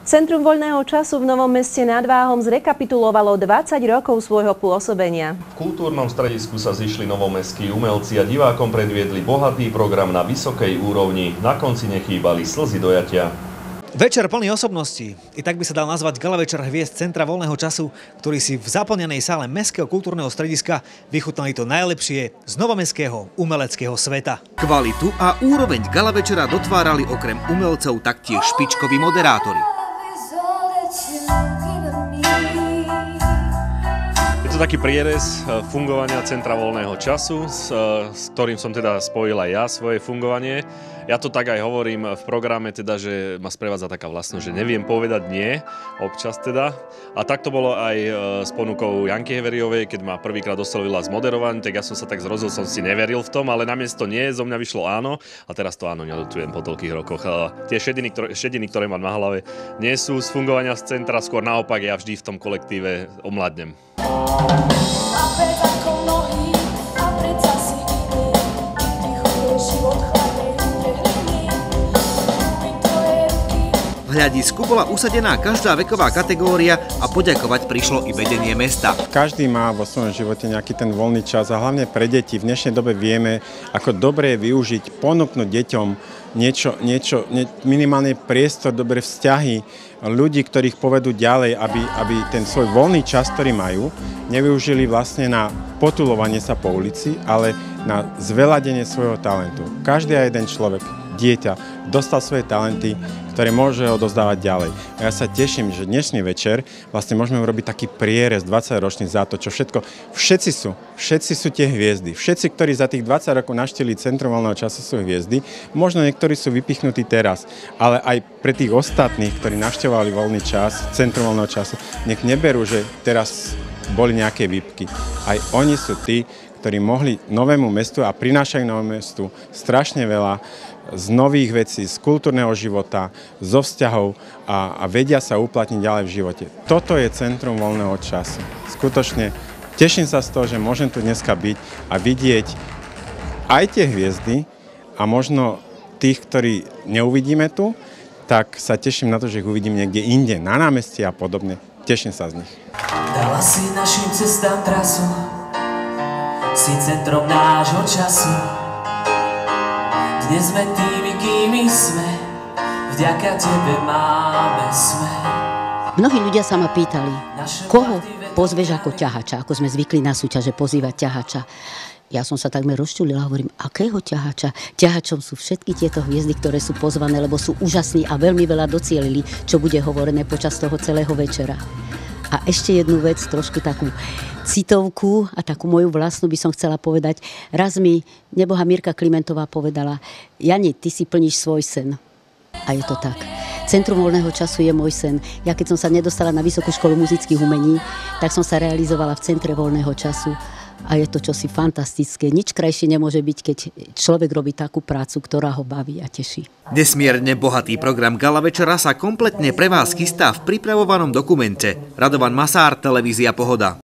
Centrum voľného času v Novom Meste nad Váhom zrekapitulovalo 20 rokov svojho pôsobenia. V kultúrnom stredisku sa zišli novomestskí umelci a divákom predviedli bohatý program na vysokej úrovni. Na konci nechýbali slzy dojatia. Večer plný osobností. I tak by sa dal nazvať gala večer hviezd Centra voľného času, ktorí si v zaplnenej sále Mestského kultúrneho strediska vychutnali to najlepšie z novomestského umeleckého sveta. Kvalitu a úroveň gala večera dotvárali okrem umelcov taktiež špičkoví moderátori. Je to taký prierez fungovania Centra voľného času, s ktorým som teda spojil aj ja svoje fungovanie. Ja to tak aj hovorím v programe, teda, že ma sprevádza taká vlastnosť, že neviem povedať nie, občas teda. A tak to bolo aj s ponukou Janky Heveriovej, keď ma prvýkrát oslovila z moderovania, tak ja som sa tak zrozil, som si neveril v tom, ale namiesto nie, zo mňa vyšlo áno a teraz to áno neľutujem po toľkých rokoch. Tie šediny, ktoré mám na hlave, nie sú z fungovania z centra, skôr naopak ja vždy v tom kolektíve omladnem. V hľadisku bola usadená každá veková kategória a poďakovať prišlo i vedenie mesta. Každý má vo svojom živote nejaký ten voľný čas a hlavne pre deti v dnešnej dobe vieme, ako dobre je využiť, ponúknuť deťom minimálne priestor, dobré vzťahy, ľudí, ktorých povedú ďalej, aby ten svoj voľný čas, ktorý majú, nevyužili vlastne na potulovanie sa po ulici, ale na zveladenie svojho talentu. Každý a jeden človek, dieťa, dostal svoje talenty, ktoré môže odozdávať ďalej. A ja sa teším, že dnešný večer vlastne môžeme urobiť taký prierez 20-ročný za to, čo všetko. Všetci sú tie hviezdy. Všetci, ktorí za tých 20 rokov navštívili Centrum voľného času, sú hviezdy. Možno niektorí sú vypichnutí teraz, ale aj pre tých ostatných, ktorí navštevovali voľný čas, Centrum voľného času, nech neberú, že teraz boli nejaké výpky. Aj oni sú tí, ktorí mohli novému mestu a prinášajú novému mestu strašne veľa z nových vecí, z kultúrneho života, zo vzťahov a vedia sa uplatniť ďalej v živote. Toto je Centrum voľného času. Skutočne teším sa z toho, že môžem tu dneska byť a vidieť aj tie hviezdy a možno tých, ktorí neuvidíme tu, tak sa teším na to, že ich uvidím niekde inde, na námestí a podobne. Teším sa z nich. Dala si našim cestám trasu, si centrom nášho času. Dnes sme tými, kými sme, vďaka tebe máme smer. Mnohí ľudia sa ma pýtali, koho pozveš ako ťahača, ako sme zvykli na súťaže pozývať ťahača. Ja som sa takmer rozčulila, hovorím, akého ťahača? Ťahačom sú všetky tieto hviezdy, ktoré sú pozvané, lebo sú úžasní a veľmi veľa docielili, čo bude hovorené počas toho celého večera. A ešte jednu vec, trošku takú citovku a takú moju vlastnú by som chcela povedať. Raz mi nebohá Mirka Klimentová povedala, Jani, ty si plníš svoj sen. A je to tak. Centrum voľného času je môj sen. Ja keď som sa nedostala na Vysokú školu muzických umení, tak som sa realizovala v Centre voľného času. A je to čosi fantastické. Nič krajšie nemôže byť, keď človek robí takú prácu, ktorá ho baví a teší. Nesmierne bohatý program gala večera sa kompletne pre vás chystá v pripravovanom dokumente. Radovan Masár, televízia Pohoda.